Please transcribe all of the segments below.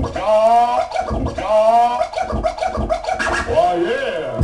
Oh yeah.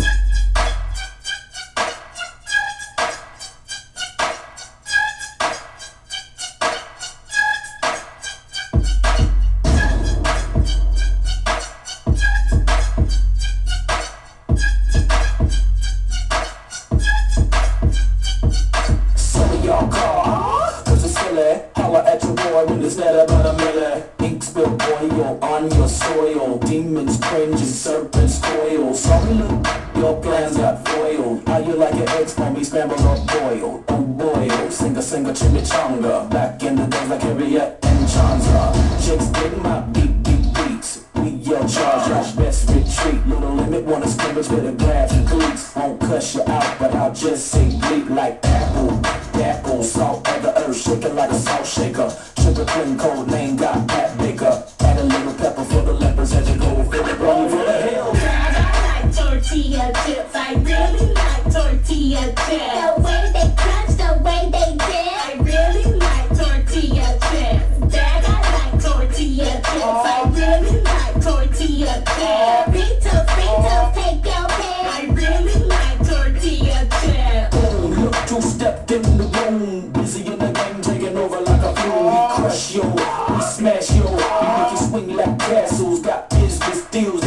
Some of y'all call, cause it's silly. Holla at your boy when it's better about a milli. Ink spill oil on your soil. Demons cringe and serpents coil. Sorry look, your plans got foiled. How you like your eggs for me scrambled or boiled? Oh boy, oh singer chimichanga. Back in the days like Harriet and Chandra. Chicks getting my beats. We your charge, our best retreat. Little limit, wanna scrimmage with a grab and cleats. Won't cuss you out, but I'll just say bleep like apple. Apple, salt of the earth, shaking like a salt shaker. Sugar clean, cold name, got Pat Baker. Add a little pepper for the lepers as you go fill it, rolling for the hill. God, I like tortilla chips. I really like tortilla chips. The way they crunch, the way they dip. I really like tortilla chips. Dad, I like tortilla chips. I really like tortilla chips. Frito, take your pick. I really like tortilla chips. Boom, look, two-stepped in the room. Busy in the game, taking over like a flow. We crush yo, we smash yo. We make you swing like castles. Got business deals